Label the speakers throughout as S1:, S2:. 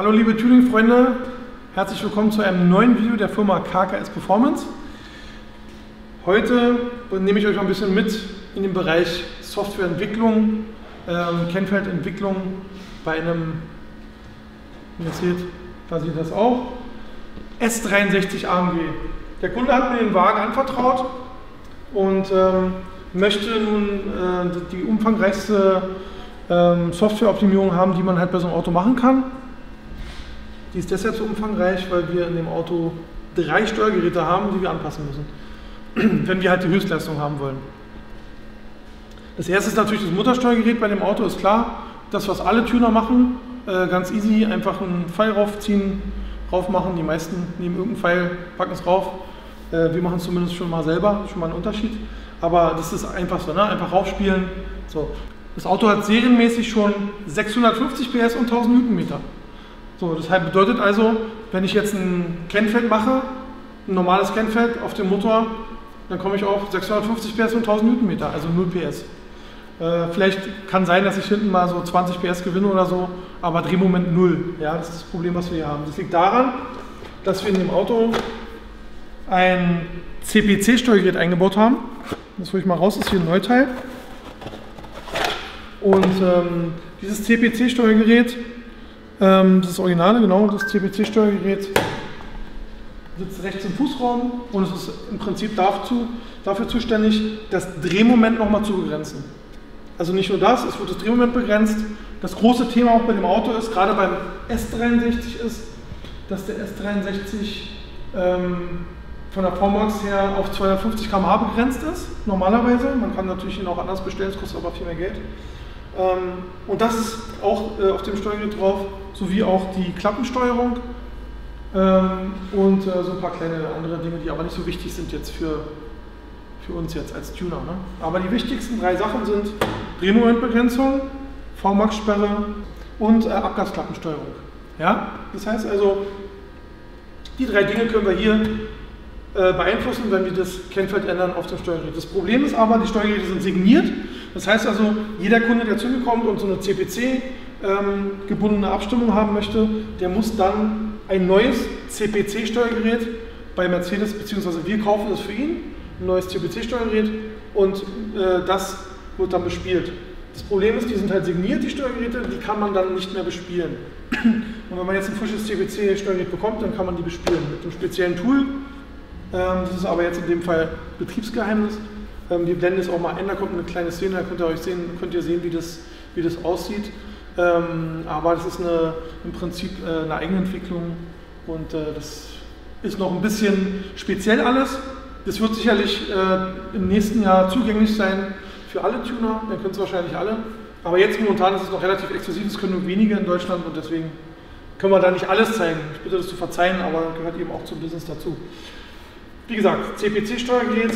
S1: Hallo liebe Tuning-Freunde, herzlich willkommen zu einem neuen Video der Firma KKS Performance. Heute nehme ich euch mal ein bisschen mit in den Bereich Softwareentwicklung, Kennfeldentwicklung bei einem, wie ihr seht, da seht ihr das auch, S63 AMG. Der Kunde hat mir den Wagen anvertraut und möchte nun die umfangreichste Softwareoptimierung haben, die man halt bei so einem Auto machen kann. Die ist deshalb so umfangreich, weil wir in dem Auto 3 Steuergeräte haben, die wir anpassen müssen, wenn wir halt die Höchstleistung haben wollen. Das erste ist natürlich das Muttersteuergerät bei dem Auto, ist klar. Das, was alle Tuner machen, ganz easy, einfach einen Pfeil raufziehen, rauf machen. Die meisten nehmen irgendeinen Pfeil, packen es rauf. Wir machen es zumindest schon mal selber, schon mal ein Unterschied. Aber das ist einfach so, ne? Einfach raufspielen. So. Das Auto hat serienmäßig schon 650 PS und 1000 Newtonmeter. So, das bedeutet also, wenn ich jetzt ein Kennfeld mache, ein normales Kennfeld auf dem Motor, dann komme ich auf 650 PS und 1000 Newtonmeter, also 0 PS. Vielleicht kann sein, dass ich hinten mal so 20 PS gewinne oder so, aber Drehmoment 0. Ja, das ist das Problem, was wir hier haben. Das liegt daran, dass wir in dem Auto ein CPC-Steuergerät eingebaut haben. Das hole ich mal raus, das ist hier ein Neuteil. Und dieses CPC-Steuergerät, das ist Originale, genau, das CPC-Steuergerät sitzt rechts im Fußraum und es ist im Prinzip dafür zuständig, das Drehmoment nochmal zu begrenzen. Also nicht nur das, es wird das Drehmoment begrenzt. Das große Thema auch bei dem Auto ist, gerade beim S63 ist, dass der S63 von der VMAX her auf 250 km/h begrenzt ist, normalerweise. Man kann natürlich ihn auch anders bestellen, es kostet aber viel mehr Geld. Und das ist auch auf dem Steuergerät drauf, sowie auch die Klappensteuerung und so ein paar kleine andere Dinge, die aber nicht so wichtig sind jetzt für uns jetzt als Tuner. Ne? Aber die wichtigsten 3 Sachen sind Drehmomentbegrenzung, VMAX-Sperre und Abgasklappensteuerung. Ja? Das heißt also, die 3 Dinge können wir hier beeinflussen, wenn wir das Kennfeld ändern auf dem Steuergerät. Das Problem ist aber, die Steuergeräte sind signiert. Das heißt also, jeder Kunde, der zu mir kommt und so eine CPC-gebundene Abstimmung haben möchte, der muss dann ein neues CPC-Steuergerät bei Mercedes, beziehungsweise wir kaufen das für ihn, ein neues CPC-Steuergerät und das wird dann bespielt. Das Problem ist, die sind halt signiert, die Steuergeräte, die kann man dann nicht mehr bespielen. Und wenn man jetzt ein frisches CPC-Steuergerät bekommt, dann kann man die bespielen mit einem speziellen Tool. Das ist aber jetzt in dem Fall Betriebsgeheimnis. Wir blenden es auch mal ein, da kommt eine kleine Szene, da könnt ihr sehen, wie das aussieht. Aber das ist im Prinzip eine Eigenentwicklung und das ist noch ein bisschen speziell alles. Das wird sicherlich im nächsten Jahr zugänglich sein für alle Tuner, dann können es wahrscheinlich alle. Aber jetzt momentan ist es noch relativ exklusiv, es können nur wenige in Deutschland und deswegen können wir da nicht alles zeigen. Ich bitte das zu verzeihen, aber gehört eben auch zum Business dazu. Wie gesagt, CPC-Steuergerät,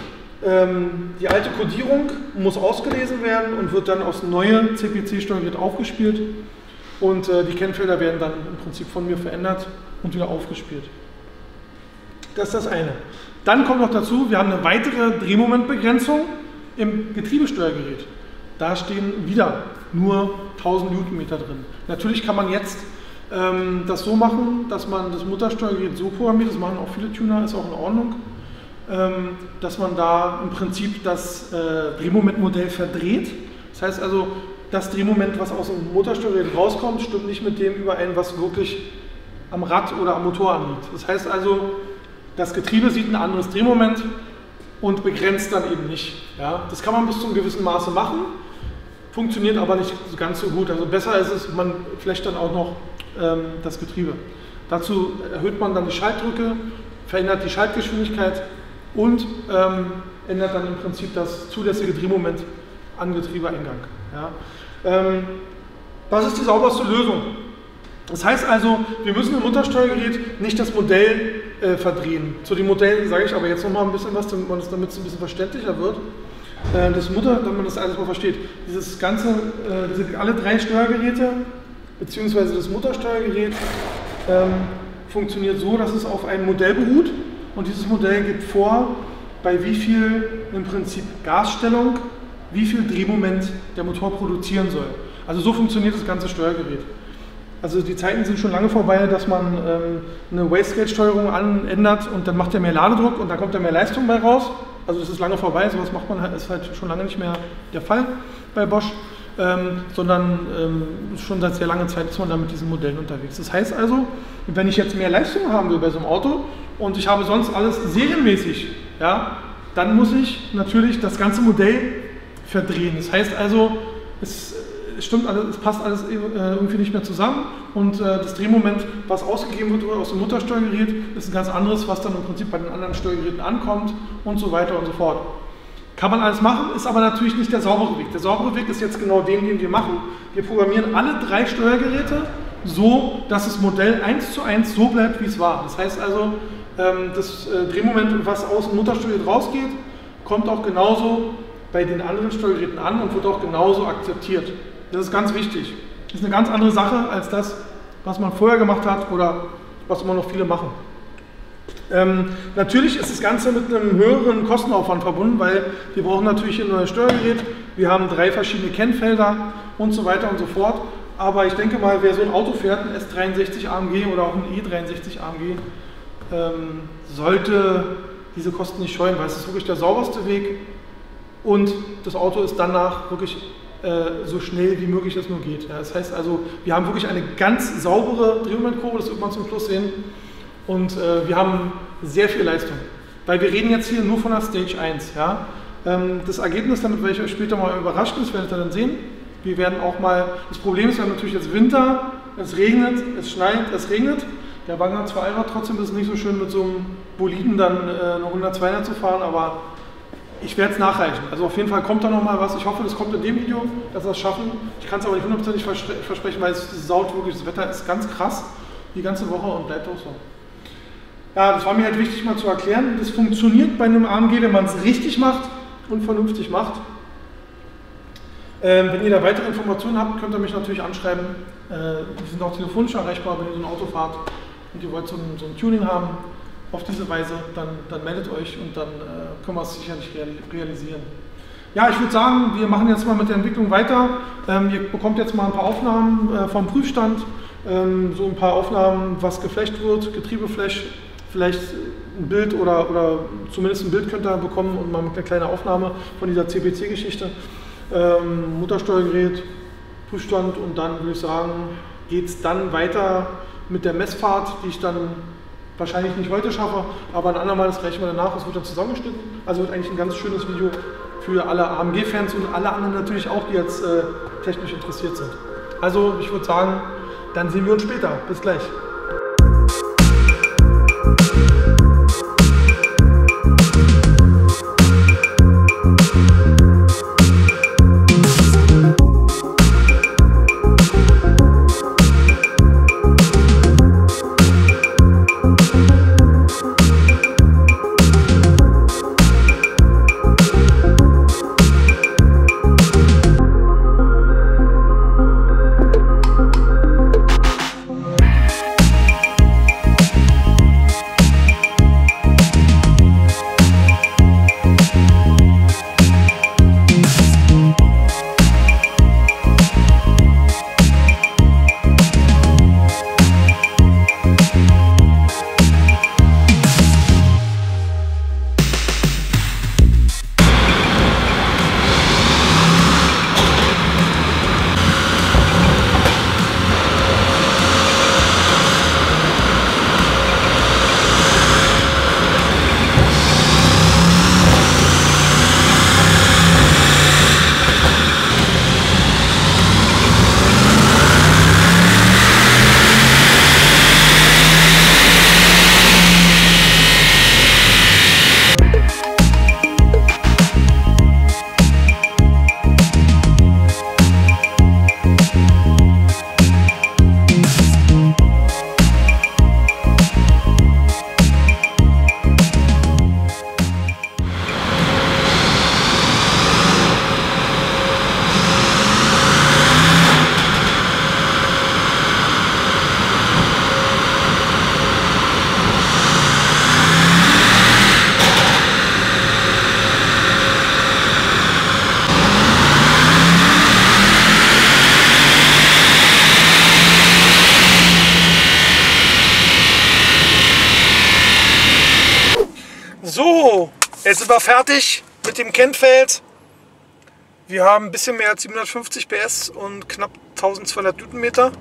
S1: die alte Codierung muss ausgelesen werden und wird dann aufs neue CPC-Steuergerät aufgespielt und die Kennfelder werden dann im Prinzip von mir verändert und wieder aufgespielt. Das ist das eine. Dann kommt noch dazu, wir haben eine weitere Drehmomentbegrenzung im Getriebesteuergerät. Da stehen wieder nur 1000 Newtonmeter drin. Natürlich kann man jetzt das so machen, dass man das Muttersteuergerät so programmiert, das machen auch viele Tuner, ist auch in Ordnung, dass man da im Prinzip das Drehmomentmodell verdreht. Das heißt also, das Drehmoment, was aus dem Motorsteuergerät rauskommt, stimmt nicht mit dem überein, was wirklich am Rad oder am Motor anliegt. Das heißt also, das Getriebe sieht ein anderes Drehmoment und begrenzt dann eben nicht. Ja? Das kann man bis zu einem gewissen Maße machen, funktioniert aber nicht ganz so gut. Also besser ist es, man flecht dann auch noch das Getriebe. Dazu erhöht man dann die Schaltdrücke, verändert die Schaltgeschwindigkeit und ändert dann im Prinzip das zulässige Drehmoment an Getriebeeingang. Ja. Das ist die sauberste Lösung. Das heißt also, wir müssen im Muttersteuergerät nicht das Modell verdrehen. Zu den Modellen sage ich aber jetzt noch mal ein bisschen was, damit es ein bisschen verständlicher wird. Damit man das alles mal versteht. Alle 3 Steuergeräte beziehungsweise das Muttersteuergerät funktioniert so, dass es auf einem Modell beruht und dieses Modell gibt vor, bei wie viel im Prinzip Gasstellung, wie viel Drehmoment der Motor produzieren soll. Also so funktioniert das ganze Steuergerät. Also die Zeiten sind schon lange vorbei, dass man eine Wastegate-Steuerung ändert und dann macht er mehr Ladedruck und dann kommt da mehr Leistung bei raus. Also das ist lange vorbei, sowas macht man halt, ist halt schon lange nicht mehr der Fall bei Bosch, sondern schon seit sehr langer Zeit ist man da mit diesen Modellen unterwegs. Das heißt also, wenn ich jetzt mehr Leistung haben will bei so einem Auto und ich habe sonst alles serienmäßig, ja, dann muss ich natürlich das ganze Modell verdrehen. Das heißt also, es stimmt alles, es passt alles irgendwie nicht mehr zusammen und das Drehmoment, was ausgegeben wird aus dem Muttersteuergerät, ist ein ganz anderes, was dann im Prinzip bei den anderen Steuergeräten ankommt und so weiter und so fort. Kann man alles machen, ist aber natürlich nicht der saubere Weg. Der saubere Weg ist jetzt genau den wir machen. Wir programmieren alle 3 Steuergeräte so, dass das Modell 1:1 so bleibt, wie es war. Das heißt also, das Drehmoment, was aus dem Muttersteuergerät rausgeht, kommt auch genauso bei den anderen Steuergeräten an und wird auch genauso akzeptiert. Das ist ganz wichtig. Das ist eine ganz andere Sache als das, was man vorher gemacht hat oder was immer noch viele machen. Natürlich ist das Ganze mit einem höheren Kostenaufwand verbunden, weil wir brauchen natürlich ein neues Steuergerät, wir haben 3 verschiedene Kennfelder und so weiter und so fort. Aber ich denke mal, wer so ein Auto fährt, ein S63 AMG oder auch ein E63 AMG, sollte diese Kosten nicht scheuen, weil es ist wirklich der sauberste Weg und das Auto ist danach wirklich so schnell wie möglich es nur geht. Ja, das heißt also, wir haben wirklich eine ganz saubere Drehmomentkurve, das wird man zum Schluss sehen. Und wir haben sehr viel Leistung. Weil wir reden jetzt hier nur von der Stage 1. Ja? Das Ergebnis, damit werde ich euch später mal überraschen, das werdet ihr dann sehen. Wir werden auch mal, das Problem ist, wir haben natürlich jetzt Winter, es regnet, es schneit, es regnet. Der Wagen hat zwar Allrad, trotzdem ist es nicht so schön mit so einem Boliden dann eine 100-200 zu fahren, aber ich werde es nachreichen. Also auf jeden Fall kommt da noch mal was. Ich hoffe, das kommt in dem Video, dass wir es schaffen. Ich kann es aber nicht 100% versprechen, weil es saut wirklich. Das Wetter ist ganz krass die ganze Woche und bleibt auch so. Ja, das war mir halt wichtig mal zu erklären. Das funktioniert bei einem AMG, wenn man es richtig macht und vernünftig macht. Wenn ihr da weitere Informationen habt, könnt ihr mich natürlich anschreiben. Wir sind auch telefonisch erreichbar, wenn ihr so ein Auto fahrt und ihr wollt so ein Tuning haben. Auf diese Weise, dann meldet euch und dann können wir es sicherlich realisieren. Ja, ich würde sagen, wir machen jetzt mal mit der Entwicklung weiter. Ihr bekommt jetzt mal ein paar Aufnahmen vom Prüfstand, so ein paar Aufnahmen, was geflecht wird, Getriebeflash, vielleicht ein Bild oder zumindest ein Bild könnt ihr bekommen und mal mit einer kleinen Aufnahme von dieser CPC-Geschichte. Muttersteuergerät, Prüfstand und dann würde ich sagen, geht es dann weiter mit der Messfahrt, die ich dann wahrscheinlich nicht heute schaffe, aber ein andermal, das reichen wir danach, es wird dann zusammengeschnitten. Also wird eigentlich ein ganz schönes Video für alle AMG-Fans und alle anderen natürlich auch, die jetzt technisch interessiert sind. Also ich würde sagen, dann sehen wir uns später. Bis gleich. Jetzt sind wir fertig mit dem Kentfeld. Wir haben ein bisschen mehr als 750 PS und knapp 1200 Newtonmeter.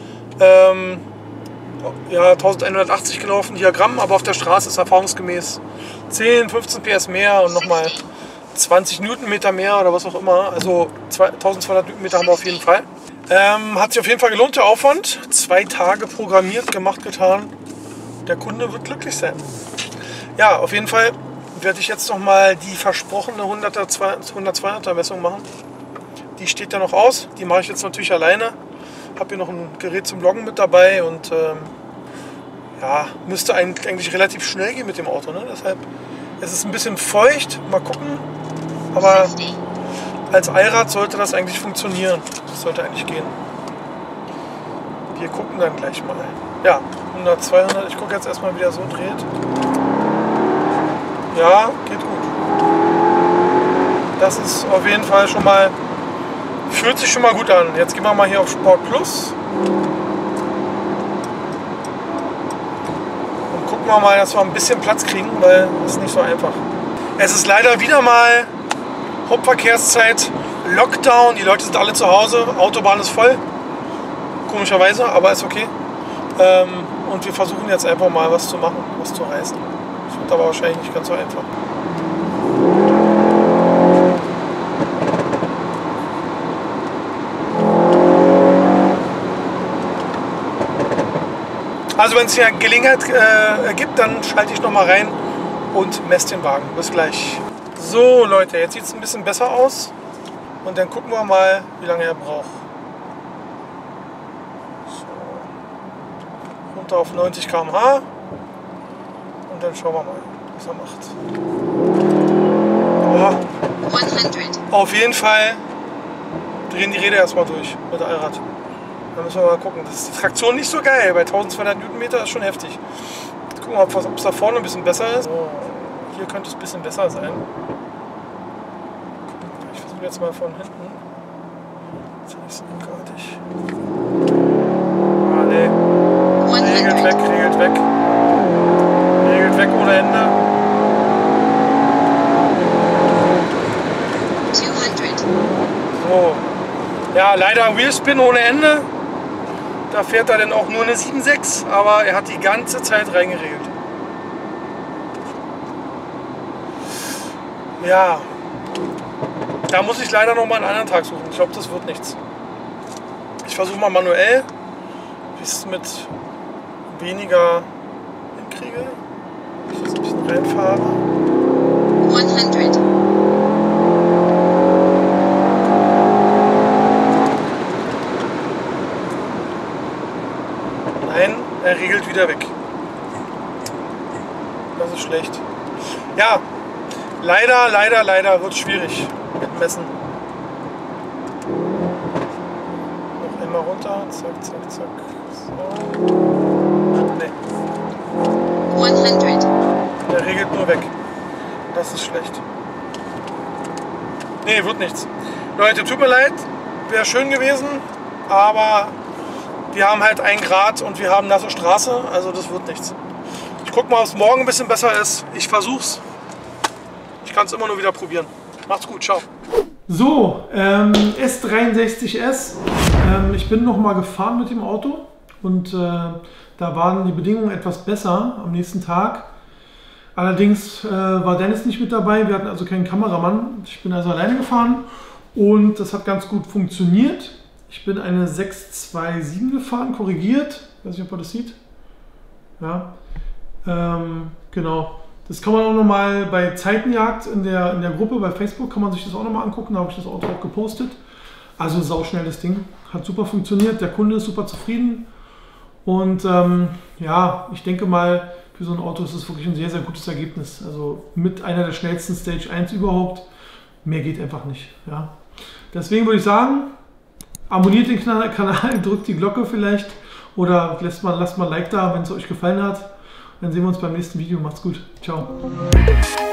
S1: Ja, 1180 gelaufen, Diagramm, aber auf der Straße ist erfahrungsgemäß 10, 15 PS mehr und nochmal 20 Newtonmeter mehr oder was auch immer. Also 1200 Newtonmeter haben wir auf jeden Fall. Hat sich auf jeden Fall gelohnt, der Aufwand. 2 Tage programmiert, gemacht, getan. Der Kunde wird glücklich sein. Ja, auf jeden Fall werde ich jetzt nochmal die versprochene 100-200er Messung machen. Die steht ja noch aus. Die mache ich jetzt natürlich alleine. Habe hier noch ein Gerät zum Loggen mit dabei und ja, müsste eigentlich relativ schnell gehen mit dem Auto. Ne? Deshalb es ist ein bisschen feucht. Mal gucken. Aber als Allrad sollte das eigentlich funktionieren. Das sollte eigentlich gehen. Wir gucken dann gleich mal. Ja, 100, 200. Ich gucke jetzt erstmal, wie der so dreht. Ja, geht gut. Das ist auf jeden Fall schon mal, fühlt sich schon mal gut an. Jetzt gehen wir mal hier auf Sport Plus. Und gucken wir mal, dass wir ein bisschen Platz kriegen, weil das ist nicht so einfach. Es ist leider wieder mal Hauptverkehrszeit, Lockdown. Die Leute sind alle zu Hause, Autobahn ist voll. Komischerweise, aber ist okay. Und wir versuchen jetzt einfach mal was zu machen, was zu reißen. Das wird aber wahrscheinlich nicht ganz so einfach. Also wenn es hier Gelegenheit gibt, dann schalte ich noch mal rein und messe den Wagen. Bis gleich. So Leute, jetzt sieht es ein bisschen besser aus. Und dann gucken wir mal, wie lange er braucht. So. Runter auf 90 km/h. Und dann schauen wir mal, was er macht. Oh. 100. Auf jeden Fall drehen die Räder erstmal durch mit dem Allrad. Da müssen wir mal gucken. Das ist die Traktion nicht so geil. Bei 1200 Newtonmeter ist schon heftig. Jetzt gucken wir, ob es da vorne ein bisschen besser ist. So. Hier könnte es ein bisschen besser sein. Ich versuche jetzt mal von hinten. Jetzt habe ich es ruckartig. Ah, nee. Regelt weg, regelt weg. Regelt weg ohne Ende.
S2: 200.
S1: So. Ja, leider Wheelspin ohne Ende. Da fährt er dann auch nur eine 7,6, aber er hat die ganze Zeit reingeregelt. Ja, da muss ich leider noch mal einen anderen Tag suchen. Ich glaube, das wird nichts. Ich versuche mal manuell, wie ich es mit weniger hinkriege. Ich jetzt ein bisschen reinfahre.
S2: 100.
S1: Nein, er regelt wieder weg. Das ist schlecht. Ja, leider wird es schwierig mit Messen. Noch einmal runter, zack, zack, zack. So. Nee.
S2: 100.
S1: Der regelt nur weg. Das ist schlecht. Nee, wird nichts. Leute, tut mir leid, wäre schön gewesen, aber wir haben halt 1 Grad und wir haben nasse Straße, also das wird nichts. Ich gucke mal, ob es morgen ein bisschen besser ist. Ich versuch's. Ich kann es immer nur wieder probieren. Macht's gut, ciao. So, S63S. Ich bin noch mal gefahren mit dem Auto und da waren die Bedingungen etwas besser am nächsten Tag. Allerdings war Dennis nicht mit dabei, wir hatten also keinen Kameramann. Ich bin also alleine gefahren und das hat ganz gut funktioniert. Ich bin eine 627 gefahren, korrigiert. Ich weiß nicht, ob man das sieht. Ja, genau. Das kann man auch nochmal bei Zeitenjagd in der Gruppe bei Facebook, kann man sich das auch nochmal angucken. Da habe ich das Auto auch gepostet. Also sauschnell das Ding. Hat super funktioniert. Der Kunde ist super zufrieden. Und ja, ich denke mal, für so ein Auto ist es wirklich ein sehr, sehr gutes Ergebnis. Also mit einer der schnellsten Stage 1 überhaupt. Mehr geht einfach nicht. Ja. Deswegen würde ich sagen, abonniert den Kanal, drückt die Glocke vielleicht oder lasst mal ein Like da, wenn es euch gefallen hat. Dann sehen wir uns beim nächsten Video. Macht's gut. Ciao.